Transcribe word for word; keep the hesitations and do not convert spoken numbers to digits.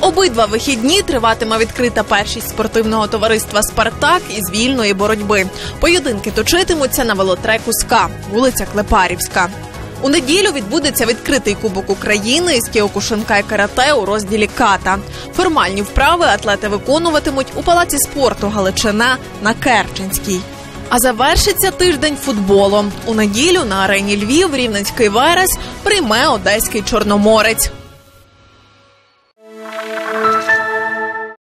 Обидва вихідні триватиме відкрита першість спортивного товариства «Спартак» із вільної боротьби. Поєдинки точитимуться на велотреку «СКА», вулиця Клепарівська. У неділю відбудеться відкритий Кубок України із кіокушинка і карате у розділі «Ката». Формальні вправи атлети виконуватимуть у Палаці спорту «Галичина» на Керченській. А завершиться тиждень футболом. У неділю на арені «Львів» рівненський «Верес» прийме одеський «Чорноморець».